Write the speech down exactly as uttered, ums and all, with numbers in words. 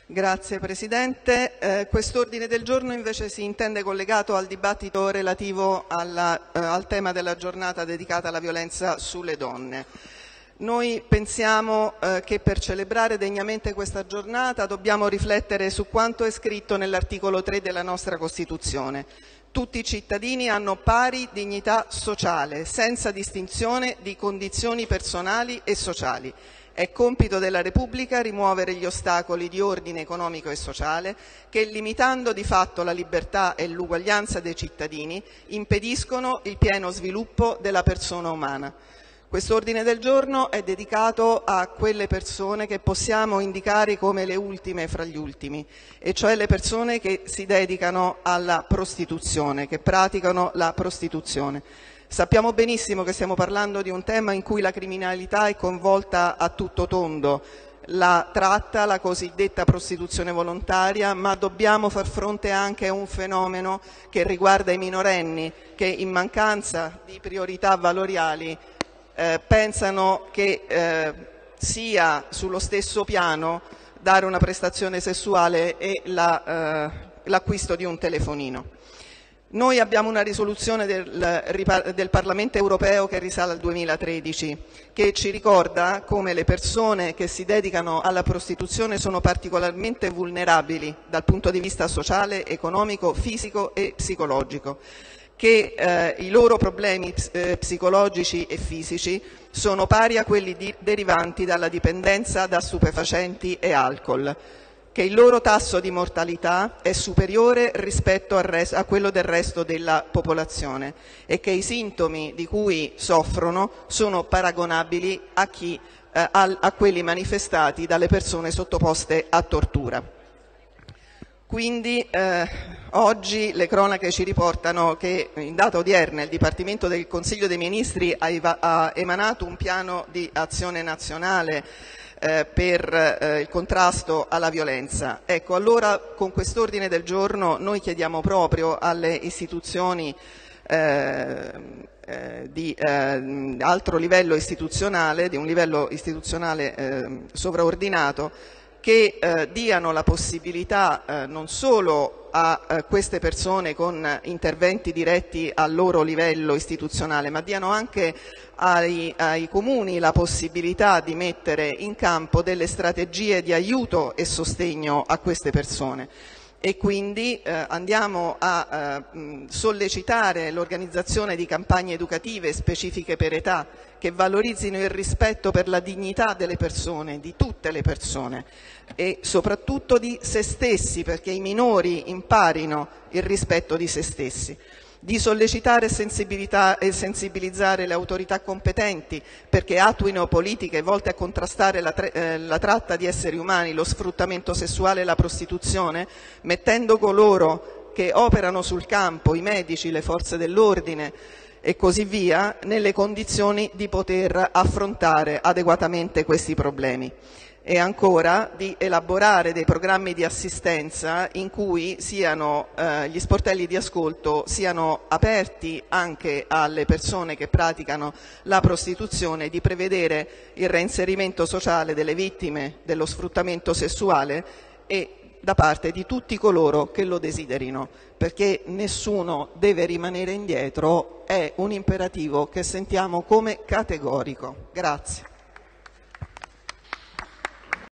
Grazie Presidente. Eh, quest'ordine del giorno invece si intende collegato al dibattito relativo alla, eh, al tema della giornata dedicata alla violenza sulle donne. Noi pensiamo eh, che per celebrare degnamente questa giornata dobbiamo riflettere su quanto è scritto nell'articolo tre della nostra Costituzione. Tutti i cittadini hanno pari dignità sociale, senza distinzione di condizioni personali e sociali. È compito della Repubblica rimuovere gli ostacoli di ordine economico e sociale che, limitando di fatto la libertà e l'uguaglianza dei cittadini, impediscono il pieno sviluppo della persona umana. Quest'ordine del giorno è dedicato a quelle persone che possiamo indicare come le ultime fra gli ultimi, e cioè le persone che si dedicano alla prostituzione, che praticano la prostituzione. Sappiamo benissimo che stiamo parlando di un tema in cui la criminalità è coinvolta a tutto tondo, la tratta, la cosiddetta prostituzione volontaria, ma dobbiamo far fronte anche a un fenomeno che riguarda i minorenni che, in mancanza di priorità valoriali, eh, pensano che eh, sia sullo stesso piano dare una prestazione sessuale e la, eh, l'acquisto di un telefonino. Noi abbiamo una risoluzione del, del Parlamento europeo che risale al duemilatredici, che ci ricorda come le persone che si dedicano alla prostituzione sono particolarmente vulnerabili dal punto di vista sociale, economico, fisico e psicologico, che eh, i loro problemi eh, psicologici e fisici sono pari a quelli di, derivanti dalla dipendenza da stupefacenti e alcol, che il loro tasso di mortalità è superiore rispetto al resto, a quello del resto della popolazione, e che i sintomi di cui soffrono sono paragonabili a, chi, eh, a, a quelli manifestati dalle persone sottoposte a tortura. Quindi eh, oggi le cronache ci riportano che in data odierna il Dipartimento del Consiglio dei Ministri ha, ha emanato un piano di azione nazionale Eh, per eh, il contrasto alla violenza. Ecco, allora con quest'ordine del giorno noi chiediamo proprio alle istituzioni eh, eh, di eh, alto livello istituzionale, di un livello istituzionale eh, sovraordinato, che eh, diano la possibilità eh, non solo a eh, queste persone con interventi diretti al loro livello istituzionale, ma diano anche ai, ai comuni la possibilità di mettere in campo delle strategie di aiuto e sostegno a queste persone. E quindi eh, andiamo a eh, sollecitare l'organizzazione di campagne educative specifiche per età che valorizzino il rispetto per la dignità delle persone, di tutte le persone, e soprattutto di se stessi, perché i minori imparino il rispetto di se stessi. Di sollecitare sensibilità e sensibilizzare le autorità competenti perché attuino politiche volte a contrastare la, eh, la tratta di esseri umani, lo sfruttamento sessuale e la prostituzione, mettendo coloro che operano sul campo, i medici, le forze dell'ordine e così via, nelle condizioni di poter affrontare adeguatamente questi problemi. E ancora di elaborare dei programmi di assistenza in cui siano, eh, gli sportelli di ascolto siano aperti anche alle persone che praticano la prostituzione, di prevedere il reinserimento sociale delle vittime dello sfruttamento sessuale e da parte di tutti coloro che lo desiderino, perché nessuno deve rimanere indietro, è un imperativo che sentiamo come categorico. Grazie.